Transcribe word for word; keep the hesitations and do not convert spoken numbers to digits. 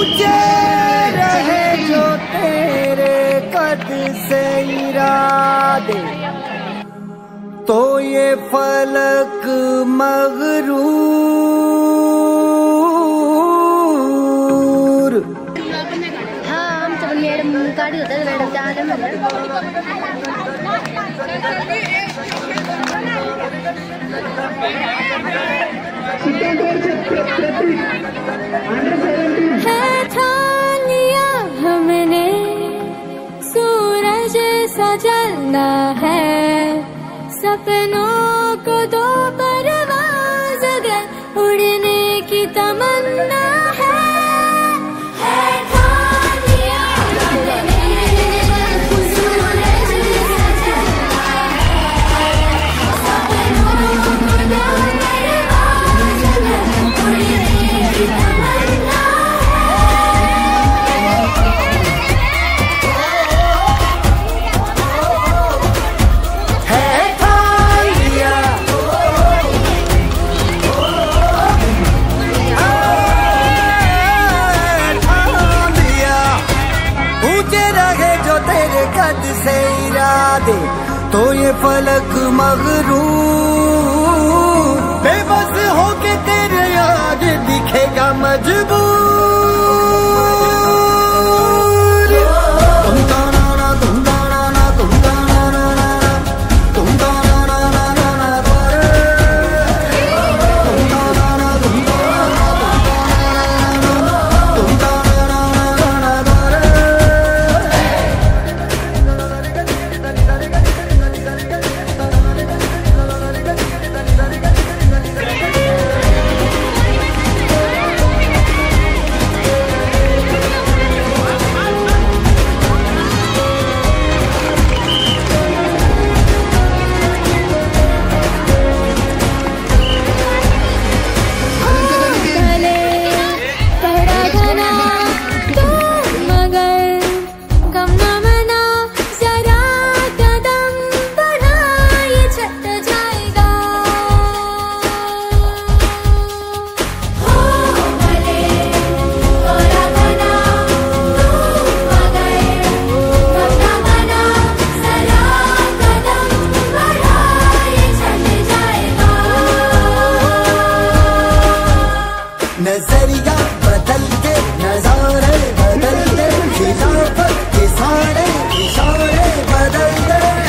ऊंचे रहे जो तेरे कद से इरादे, तो ये फलक मगरूर। हाँ हम तो मैडम गाड़ी होता है मैडम जा रहे है ठान लिया हमने सूरज सा जलना है, सपनों को दो परवाज़ अगर उड़ने की तमन्ना है। है ठान लिया हमने सूरज सा जलना है, सपनों को दो परवाज़ अगर उड़ने की तमन्ना से इरादे, तो ये फलक मगरूर। बेबस होके तेरे आगे दिखेगा मजबूर। तुम ताना ना तुम ताना ना तुम ताना ना ना तुम ताना ना ना ना ना तुम ताना ना तुम ताना ना तुम ताना ना ना ना नजरिया बदल के नजारे बदल दे, खिलाफत के सारे इशारे बदल दे।